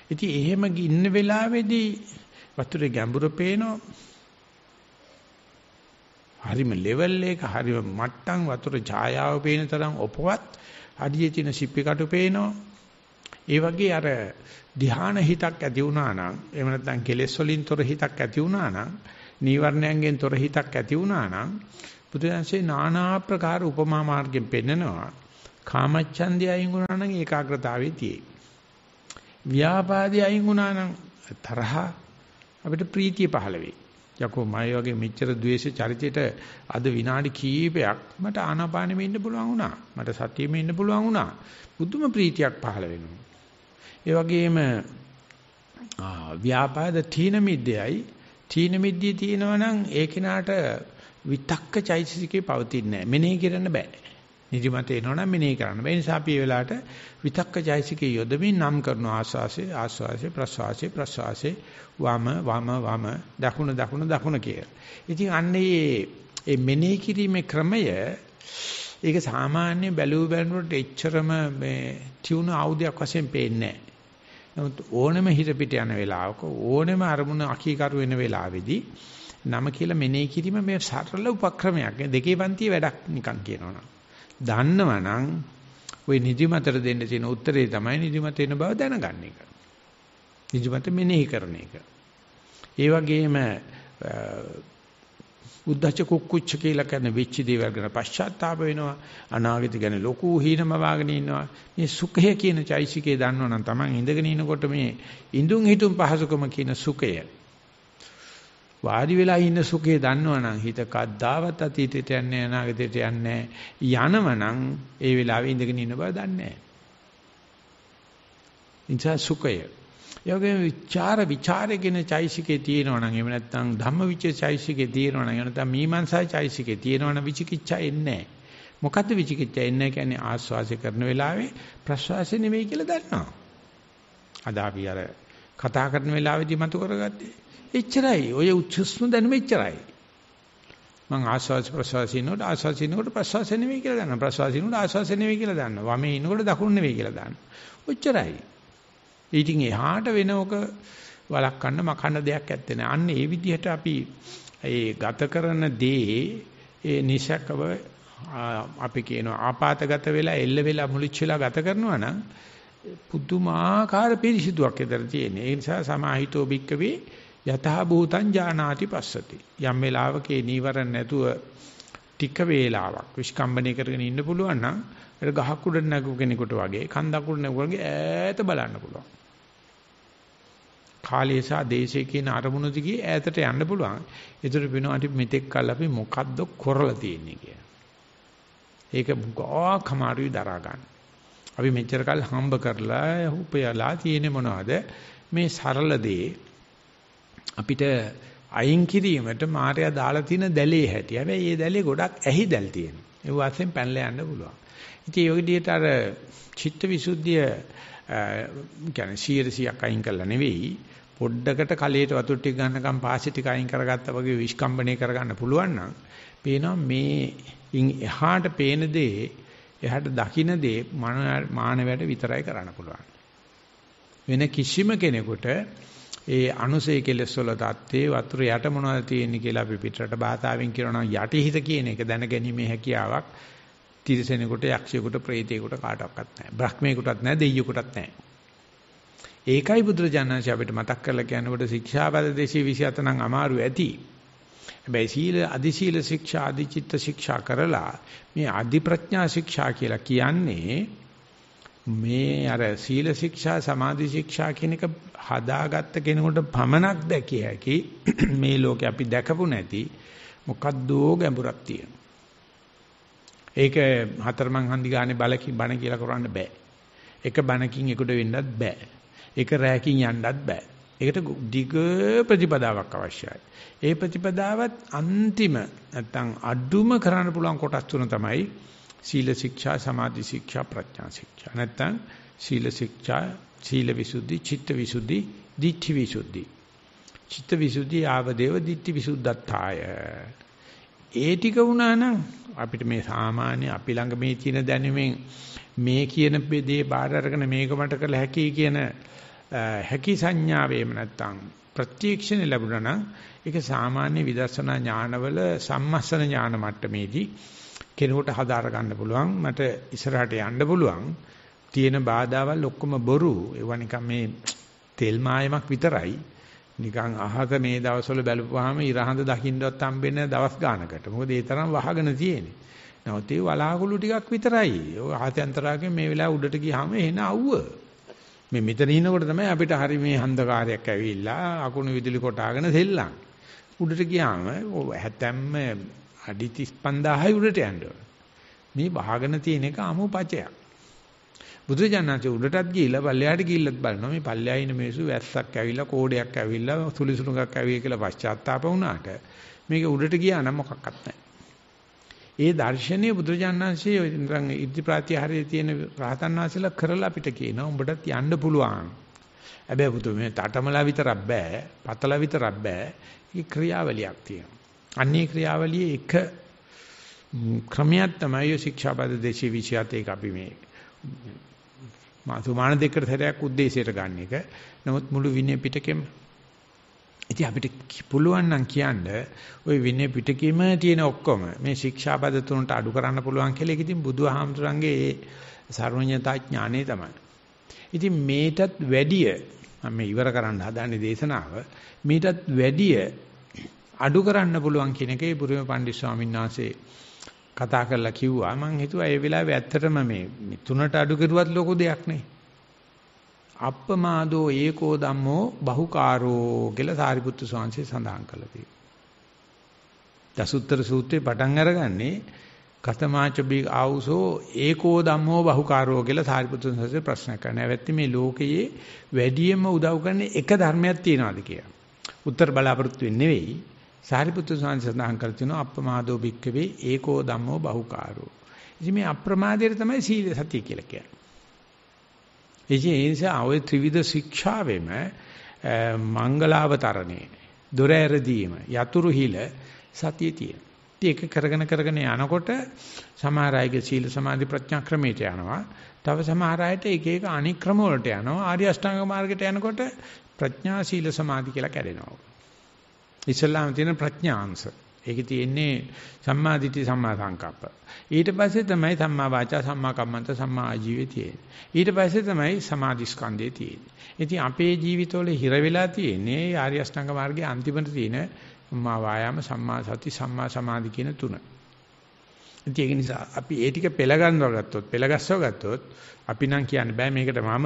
ඉතින් එහෙම ඉන්න වෙලාවේදී වතුරේ ගැඹුර පේනවා. හරිම ලෙවල් එක හරිම මට්ටම් වතුර ඡායාව පේන තරම් ඔපවත් අඩියේ තියෙන සිප්පි කටු පේනවා. ඒ වගේ අර ධ්‍යාන හිතක් ඇති වුණා නම් එහෙම නැත්නම් කෙලෙස් වලින් තොර හිතක් ඇති වුණා නම් නීවරණයන්ගෙන් තොර හිතක් ඇති වුණා නම් බුදුන්සේ নানা ආකාර උපමා මාර්ගයෙන් පෙන්නනවා. කාමච්ඡන්දය අයින් වුණා නම් ඒකාග්‍රතාවයේ තියෙයි. ව්‍යාපාදේ අයින් වුණා නම් තරහ අපිට ප්‍රීතිය පහළ වෙයි. යකෝ මයි වගේ මෙච්චර ද්වේෂ චරිතයට අද විනාඩි කීපයක් මට ආනාපානෙම ඉන්න පුළුවන් වුණා. මට සතියෙම ඉන්න පුළුවන් වුණා. බුදුම ප්‍රීතියක් පහළ වෙනවා. ඒ වගේම ව්‍යාපාද තීන මිද්දයයි තීන මිද්දී තියෙනවා නම් ඒ කෙනාට විතක්ක චෛතසිකේ පවතින්නේ නැහැ. මෙනෙහි කරන්න බෑ. නිදිමත එනවනම් මෙනෙහි කරන්න බෑ. ඒ නිසා අපි මේ වෙලාවට විතක්ක චෛතසිකේ යොදමින් නම් කරන ආස්වාසේ ප්‍රස්වාසේ වම දකුණ කියලා. ඉතින් අන්නේ මෙනෙහි කිරීමේ ක්‍රමය ඒක සාමාන්‍ය බැලුවට එච්චරම මේ ටියුන ආයුධයක් වශයෙන් පේන්නේ නැහැ. නමුත් ඕනෙම හිත පිට යන වෙලාවක ඕනෙම අරමුණ අකීකරු වෙන වෙලාවේදී නම කියලා මෙනෙහි කිරීම මේ සරල උපක්‍රමයක්. දෙකේ පන්තියේ වැඩක් නිකන් කියනවනම්. දන්නවනම් ওই නිදිමතට දෙන්න තියෙන උත්තරේ තමයි නිදිමත එන බව දැනගන්න එක. නිදිමත මෙනෙහි කරන එක. ඒ වගේම උද්දච්ච කුක්කුච්ච කියලා කියන වෙච්ච දේවල් ගැන පශ්චාත්තාප වෙනවා. අනාගත ගැන ලොකු හීනම වාගෙන ඉන්නවා. මේ සුඛය කියන චෛසිකේ දන්නවනම් Taman ඉඳගෙන ඉනකොට මේ ඉඳුන් හිටුන් පහසුකම කියන සුඛය වාඩි වෙලා ඉන්න සුඛය දන්නවනම් හිත කද්දාවත් අතීතයට යන්නේ අනාගතයට යන්නේ යනවනම් ඒ වෙලාවේ ඉඳගෙන ඉන්න බව දන්නේ නැහැ. ඉන්සා සුඛය. යෝගයෙන් විචාරේ කියන චෛසිකේ තියෙනවනම් එහෙම නැත්නම් ධම්මවිචේ චෛසිකේ තියෙනවනම් එහෙම නැත්නම් මීමන්සා චෛසිකේ තියෙනවනම් විචිකිච්ඡා එන්නේ නැහැ. මොකද්ද විචිකිච්ඡා එන්නේ කියන්නේ ආස්වාසය කරන වෙලාවේ ප්‍රස්වාසය නෙවෙයි කියලා දන්නවා. අද අපි අර කතා කරන වෙලාවේදී මතු කරගත්තේ එච්චරයි. ඔය උච්චස්ම දැනුම එච්චරයි. මං ආස්වාස ප්‍රසවාසිනෝට ආස්වාසිනෝට ප්‍රසවාස නෙවෙයි කියලා දන්නවා. ප්‍රසවාසිනෝට ආස්වාස නෙවෙයි කියලා දන්නවා. වමේ ඉනකොට දකුණ නෙවෙයි කියලා දන්නවා. ඔච්චරයි. ඊටින් එහාට වෙනවක වළක්වන්න මකන්න දෙයක් ඇත්තේ නැහැ. අන්න ඒ විදිහට අපි ඒ ගත කරන දේ ඒ නිසකව අපි කියනවා ආපాతගත වෙලා එල්ල වෙලා මුලිච්ච වෙලා ගත කරනවා නම් පුදුමාකාර පිරිසිදුවක් ඇතර තියෙන. ඒ නිසා සමාහිතෝ භික්කවේ යතහ භූතං ජානාති පස්සති. යම් වෙලාවකේ නීවරණ නැතුව ටික වේලාවක් විස්කම්බනේ කරගෙන ඉන්න පුළුවන් නම් ඒක ගහක් උඩ නැගු කෙනෙකුට වගේ කන්දක් උඩ නැගු වගේ ඈත බලන්න පුළුවන්. කාලය සහ දේශය කියන අරමුණු දිගේ ඈතට යන්න පුළුවන්. ඒතර වෙනවා අපි මෙතෙක් කල් අපි මොකද්ද කරලා තියෙන්නේ කියලා. ඒක ගොඩක් අමාරුයි දරා ගන්න. අපි මෙච්චර කල් හම්බ කරලා උපයලා තියෙන්නේ මොනවද? මේ සරල දේ අපිට අයින් කිරීමට මායя දාලා තියෙන දැලේ හැටි. හැබැයි මේ දැලේ ගොඩක් ඇහිදල් තියෙනවා. ඒ වශයෙන් පැනලා යන්න පුළුවන්. ඉතින් ඒ විදිහට අර චිත්තවිසුද්ධිය කියන්නේ 100ක් අයින් කළා නෙවෙයි. පොඩ්ඩකට කලයට වතුර ටික ගන්නකම් පාසි ටික අයින් කරගත්තා වගේ විස්කම්බණය කරගන්න පුළුවන් නම් පේනවා මේ එහාට පේන දේ එහාට දකින්න දේ මානවයට විතරයි කරන්න පුළුවන්. වෙන කිසිම කෙනෙකුට ඒ අනුසය කෙලස් වල தත්තේ වතුර යට මොනවද තියෙන්නේ කියලා අපි පිටරට භාෂාවෙන් කියනවා නම් යටිහිත කියන එක දැනගැනීමේ හැකියාවක් තිරසනෙකුට යක්ෂයෙකුට ප්‍රේතයෙකුට කාටවත් නැහැ. බ්‍රහ්මයෙකුටත් නැහැ දෙයියෙකුටත් නැහැ. ඒකයි බුදුරජාණන්සේ අපිට මතක් කරලා කියනකොට ශික්ෂාපද 227 නම් අමාරු ඇති. හැබැයි සීල අදි සීල ශික්ෂා අදි චිත්ත ශික්ෂා කරලා මේ අදි ප්‍රඥා ශික්ෂා කියලා කියන්නේ මේ අර සීල ශික්ෂා සමාධි ශික්ෂා කියන එක හදාගත්ත කෙනෙකුට පමණක් දැකිය හැකි මේ ලෝකේ අපි දැකපු නැති මොකද්දෝ ගැඹුරක් තියෙනවා. ඒක හතරමං හන්දි ගානේ බණ කියලා කරන්න බෑ. එක බණකින් එකට වෙන්නත් බෑ. එක රැයකින් යන්නත් බෑ. ඒකට දිග ප්‍රතිපදාවක් අවශ්‍යයි. ඒ ප්‍රතිපදාවත් අන්තිම නැත්තම් අඩුම කරන්න පුළුවන් කොටස් තුන තමයි සීල ශික්ෂා, සමාධි ශික්ෂා, ප්‍රඥා ශික්ෂා. නැත්තම් සීල ශික්ෂා, සීල විසුද්ධි, චිත්ත විසුද්ධි, ditthi විසුද්ධි. චිත්ත විසුද්ධි ආවදේව ditthi විසුද්ධත්තාය. ඒ ටික වුණා නම් අපිට මේ සාමාන්‍ය අපි ළඟ මේ තියෙන දැනුමෙන් මේ කියන දේ බාහිර අරගෙන මේක මට කළ හැකි කියන හැකි සංඥාවේම නැත්තම් ප්‍රත්‍යක්ෂණ ලැබුණා නම් ඒක සාමාන්‍ය විදර්ශනා ඥානවල සම්මස්සන ඥාන මට්ටමේදී කෙනෙකුට හදාර ගන්න පුළුවන් මට ඉස්සරහට යන්න පුළුවන් තියෙන බාධාවල් ඔක්කොම බොරු ඒවා නිකන් මේ තෙල් මායමක් විතරයි නිකන් අහක මේ දවස්වල බැලුවාම ඉරහඳ දකින්නවත් හම්බෙන්නේ දවස් ගානකට මොකද ඒ තරම් වහගෙන තියෙන්නේ නමුත් ඒ වලාකුළු ටිකක් විතරයි ඔය ආත්‍යන්තරාගේ මේ වෙලාව උඩට ගියාම එන අවුව මේ මෙතන ඉනකොට තමයි අපිට හරි මේ හන්දකාරයක් ඇවිල්ලා අකුණු විදුලි කොටාගෙන සෙල්ලම් උඩට ගියාම හැතැම්ම අඩි 35000යි උඩට යන්න ඕන. මේ වහගෙන තියෙන එක අමුපචයක්. බුදුජානනාංශ උඩටත් ගිහිල්ලා පල්ලෙහාට ගිහිල්ලත් බලනවා මේ පල්ලෙහා ඉන්න මිනිස්සු වැස්සක් ඇවිල්ලා කෝඩයක් ඇවිල්ලා සුලිසුණුකක් ඇවිල්ලා කියලා පශ්චාත්තාප වුණාට මේක උඩට ගියා නම් මොකක්වත් නැහැ. ඒ දර්ශනීය බුදුජානනාංශයේ ඉඳන් ඉද්ධි ප්‍රත්‍යහාරයේ තියෙන රහතන් වහන්සේලා කරලා අපිට කියනවා උඹටත් යන්න පුළුවන්. හැබැයි පුතු මේ තටමලා විතරක් බෑ, පතලා විතරක් බෑ. ඒ ක්‍රියාවලියක් තියෙනවා. අන්නේ ක්‍රියාවලියේ එක ක්‍රමයක් තමයි ශික්ෂාපද 227 එක අපි මේ මාසුමාන දෙකට සැරයක් උද්දේශයට ගන්න එක. නමුත් මුළු විනය පිටකෙම ඉතින් අපිට පුළුවන් නම් කියන්නේ ওই විනය පිටකෙම තියෙන ඔක්කොම මේ ශික්ෂාපද තුනට අඩු කරන්න පුළුවන් කියලා. ඒක ඉතින් බුදුහාමුදුරන්ගේ ඒ සර්වඥතා ඥානෙ තමයි. ඉතින් මේටත් වැඩිය මම ඉවර කරන්න හදන්නේ දේශනාව. මේටත් වැඩිය අඩු කරන්න පුළුවන් කියන එකේ බුරුම පණ්ඩිත ස්වාමීන් වහන්සේ කතා කරලා කිව්වා. මම හිතුවා ඒ වෙලාවේ ඇත්තටම මේ තුනට අඩු කරුවත් ලොකු දෙයක් නේ. අප්පමාදෝ ඒකෝ ධම්මෝ බහුකාරෝ කියලා සාරිපුත්තු ස්වාමීන් සඳහන් කළා තියෙනවා. දසුත්තර සූත්‍රේ පටන් අරගන්නේ කතමාචබි ආවුසෝ ඒකෝ ධම්මෝ බහුකාරෝ කියලා සාරිපුත්තු ස්වාමීන් ප්‍රශ්න කරනවා. නැවැත්ති මේ ලෝකයේ වැඩියෙන්ම උදව් කරන එක ධර්මයක් තියනවාද කියලා. උත්තර බලාපොරොත්තු වෙන්නේ නෙවෙයි. සාරිපුත්තු ස්වාමීන් සඳහන් කර තිනවා අප්පමාදෝ භික්කවේ ඒකෝ ධම්මෝ බහුකාරෝ. ඉතින් මේ අප්‍රමාදයට තමයි සීල සතිය කියලා කියන්නේ. ඒ නිසා ඔය ත්‍රිවිධ ශික්ෂාවෙම මංගලාවතරණේ දොර ඇරදීම යතුරු හිල සතිය තියෙන. ඒක කරගෙන යනකොට සමහර අයගේ සීල සමාධි ප්‍රඥා ක්‍රමයට යනවා. තව සමහර අයට එක එක අනික් ක්‍රම වලට යනවා. ආර්ය අෂ්ටාංග මාර්ගයට යනකොට ප්‍රඥා සීල සමාධි කියලා කැඩෙනවා. ඉස්ලාම තියෙන ප්‍රඥාංශ. ඒකේ තියෙන්නේ සම්මා දිට්ඨි සම්මා සංකප්ප. ඊට පස්සේ තමයි සම්මා වාචා සම්මා කම්මන්ත සම්මා ආජීවය තියෙන්නේ. ඊට පස්සේ තමයි සමාධි ස්කන්ධය තියෙන්නේ. ඉතින් අපේ ජීවිතවල හිර වෙලා තියෙන්නේ ආර්ය අෂ්ටාංග මාර්ගයේ අන්තිමට තියෙන සම්මා වායාම සම්මා සති සම්මා සමාධි කියන තුන. ඉතින් ඒක නිසා අපි ඒ ටික පෙළගස්සව ගත්තොත් අපි නම් කියන්න බෑ මේකට මම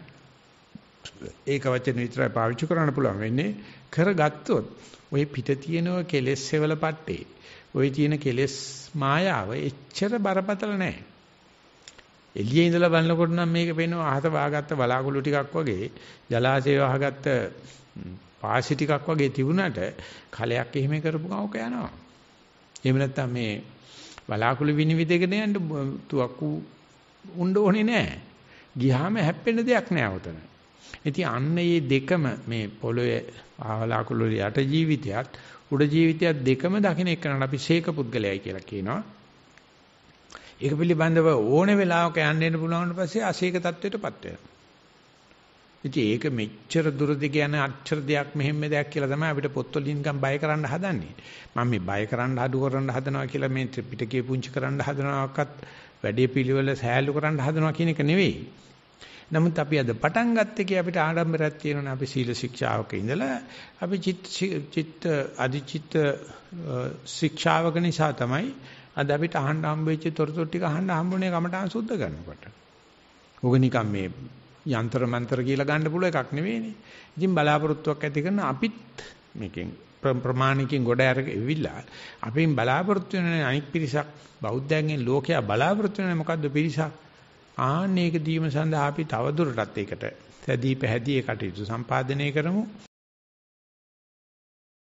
ඒක වචන විතරයි පාවිච්චි කරන්න පුළුවන් වෙන්නේ කරගත්තොත් ඔය පිට තියෙන කෙලෙස් සෙවල පට්ටේ ඔය තියෙන කෙලෙස් මායාව එච්චර බරපතල නැහැ. එළියේ ඉඳලා බලනකොට නම් මේක පේනවා අහත වාගත්ත බලාකුළු ටිකක් වගේ ජලාශය වහගත්ත පාසි ටිකක් වගේ තිබුණාට කලයක් එහෙම කරපු ගමක යනවා. එහෙම නැත්නම් මේ බලාකුළු විනිවිදගෙන යන්න තුවක්කු උණ්ඩ ඕනේ නැහැ. ගියාම හැප්පෙන්න දෙයක් නැහැ උතන. ඉතින් අන්න මේ දෙකම මේ පොළොවේ ආවලාකුළු යට ජීවිතයත් උඩ ජීවිතයත් දෙකම දකින්න එක්කනට අපි ශේක පුද්ගලයයි කියලා කියනවා. ඒක පිළිබඳව ඕනේ වෙලාවක යන්න පුළුවන් ඊට පස්සේ අශේක තත්වයටපත් වෙනවා. ඉතින් ඒක මෙච්චර දුරදි කියන අච්චර දෙයක් මෙහෙම දෙයක් කියලා තමයි අපිට පොත්වලින් නිකන් බය කරන්න හදන්නේ. මම මේ බය කරන්න අඩු කරන්න හදනවා කියලා මේ පිටකේ පුංචි කරන්න හදනවක්වත් වැඩේ පිළිවෙල සෑහළු කරන්න හදනවා කියන එක නෙවෙයි. නමුත් අපි අද පටන් ගත්ත එකේ අපිට ආඩම්බරයක් තියෙනවා. අපි සීල ශික්ෂාවක ඉඳලා අපි චිත්ත අධිචිත්ත ශික්ෂාවක නිසා තමයි අද අපිට අහන්න හම්බෙච්ච තොරතුරු ටික අහන්න හම්බුනේ කමඨාන් සුද්ධ කරනකොට. ඕක නිකන් මේ යන්ත්‍ර මන්ත්‍ර කියලා ගන්න පුළුවන් එකක් නෙවෙයිනේ. ඉතින් බලාපොරොත්තුවක් ඇති කරන අපිත් මේකෙන් ප්‍රමාණිකින් ගොඩ ඇවිල්ලා අපින් බලාපොරොත්තු වෙන අනික් පිරිසක් බෞද්ධයන්ගෙන් ලෝකයා බලාපොරොත්තු වෙන මොකද්ද පිරිසක් ආන්නේක දීම සඳහා අපි තවදුරටත් ඒකට සැදී පැහැදී ඒ කටයුතු සම්පාදනය කරමු.